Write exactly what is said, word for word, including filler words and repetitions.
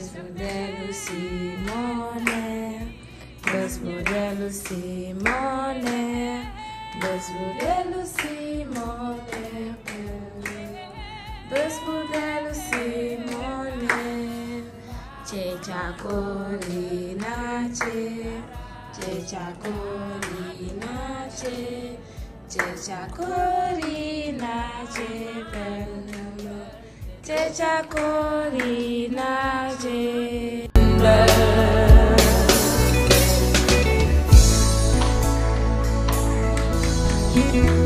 modèle Simonet, bus modèle Simonet, bus modèle Simonet, bus modèle Simonet, Checha Corina Che, Checha Corina Che, Checha Corina Che, Perle, Checha Corina Che. Thank you.